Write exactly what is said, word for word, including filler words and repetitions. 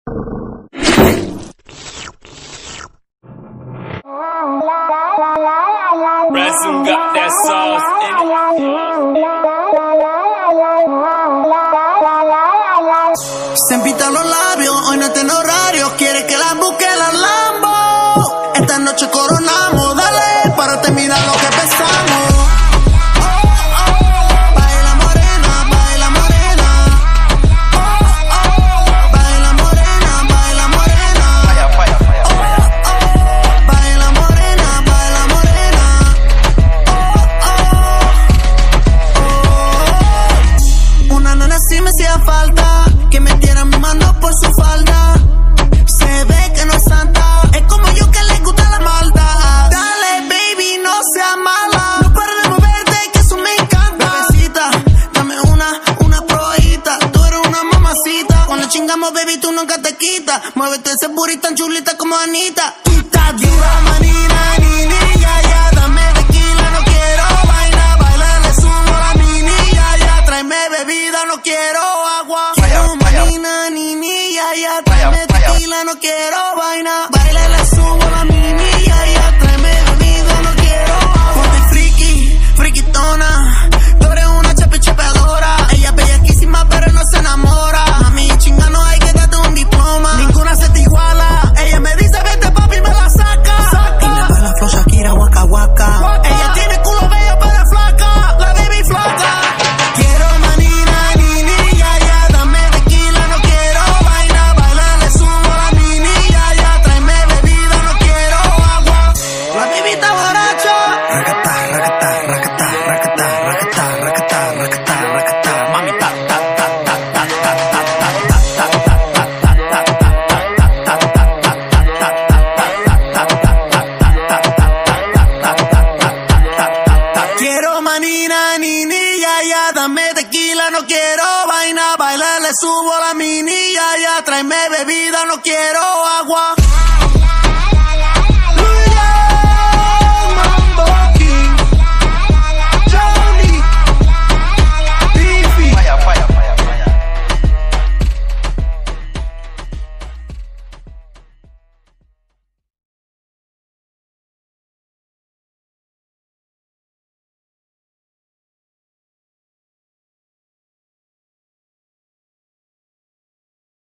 Ransom got that sauce in it. Se empitan los labios, hoy no tiene horario. Quiere que la busque la Lambo. Esta noche coronamos, dale, para terminar lo que empezamos. Baila morena, baila morena. Baila morena, baila morena. Baila morena, baila morena. Una nena sí me hacía falta, que me dieran mi mano por su falda. Se ve que no es santa, es como yo que le gusta la maldad. Dale, baby, no seas mala, no pares de moverte, que eso me encanta. Bebecita, dame una, una probadita, tú eres una mamacita. Cuando chingamos, baby, tú nunca te quitas. Muévete ese booty tan chulita como Anita. Tú estás dura, manina, nini, ya, ya. Dame tequila, no quiero vaina. Baila, le subo a la mini, ya, ya. Tráeme bebida, no quiero agua. Quiero manina, nini, ya, ya. Tráeme tequila, no quiero vaina. Baila, le subo a la mini, ya, ya. Tráeme bebida, no quiero agua. Ponte friki, friquitona. Tú eres una chape chapeadora. Ella es bellaquísima, pero no se enamora. A mí chinga no hay que darte un diploma. Ninguna se te iguala. Ella me dice vete papi, me la saca, saca. Y le baila flow Shakira, waka waka. Ella tiene culo bello pero es flaca, la baby flaca. Quiero manina, nini, ya, ya. Dame tequila, no quiero vaina. Baila, le subo a la mini, ya, ya. Tráeme bebida, no quiero agua. La baby está borracha. Racata, racata, racata, racata, racata, racata, racata, racata. Mami, ta, ta, ta, ta, ta, ta, ta, ta, ta, ta, ta, ta, ta, ta. Quiero manina, nini, ya, ya. Dame tequila, no quiero vaina. Baila, le subo a la mini, ya, ya. Tráeme bebida, no quiero agua.